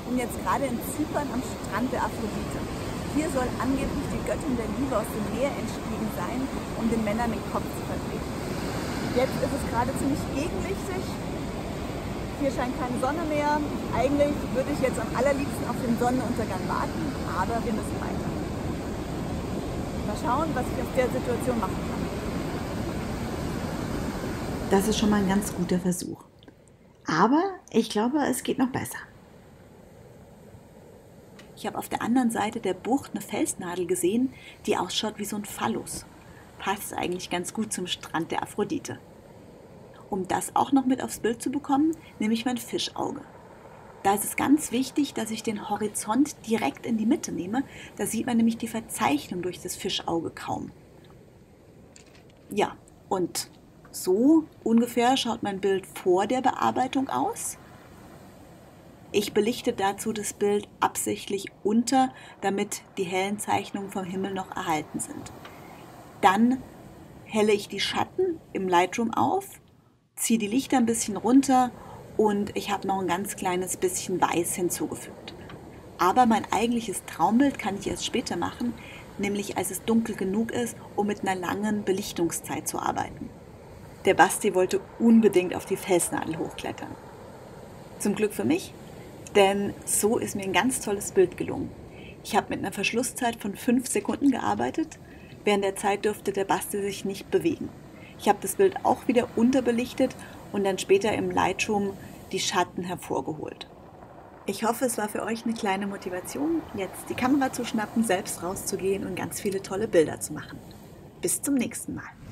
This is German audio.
bin jetzt gerade in Zypern am Strand der Aphrodite. Hier soll angeblich die Göttin der Liebe aus dem Meer entstiegen sein, um den Männern den Kopf zu verdrehen. Jetzt ist es gerade ziemlich gegenlichtig. Hier scheint keine Sonne mehr. Eigentlich würde ich jetzt am allerliebsten auf den Sonnenuntergang warten, aber wir müssen weiter. Mal schauen, was ich aus der Situation machen kann. Das ist schon mal ein ganz guter Versuch. Aber ich glaube, es geht noch besser. Ich habe auf der anderen Seite der Bucht eine Felsnadel gesehen, die ausschaut wie so ein Phallus. Passt eigentlich ganz gut zum Strand der Aphrodite. Um das auch noch mit aufs Bild zu bekommen, nehme ich mein Fischauge. Da ist es ganz wichtig, dass ich den Horizont direkt in die Mitte nehme. Da sieht man nämlich die Verzeichnung durch das Fischauge kaum. Ja, und so ungefähr schaut mein Bild vor der Bearbeitung aus. Ich belichte dazu das Bild absichtlich unter, damit die hellen Zeichnungen vom Himmel noch erhalten sind. Dann helle ich die Schatten im Lightroom auf, ziehe die Lichter ein bisschen runter und ich habe noch ein ganz kleines bisschen Weiß hinzugefügt. Aber mein eigentliches Traumbild kann ich erst später machen, nämlich als es dunkel genug ist, um mit einer langen Belichtungszeit zu arbeiten. Der Basti wollte unbedingt auf die Felsnadel hochklettern. Zum Glück für mich, denn so ist mir ein ganz tolles Bild gelungen. Ich habe mit einer Verschlusszeit von 5 Sekunden gearbeitet. Während der Zeit dürfte der Basti sich nicht bewegen. Ich habe das Bild auch wieder unterbelichtet und dann später im Lightroom die Schatten hervorgeholt. Ich hoffe, es war für euch eine kleine Motivation, jetzt die Kamera zu schnappen, selbst rauszugehen und ganz viele tolle Bilder zu machen. Bis zum nächsten Mal.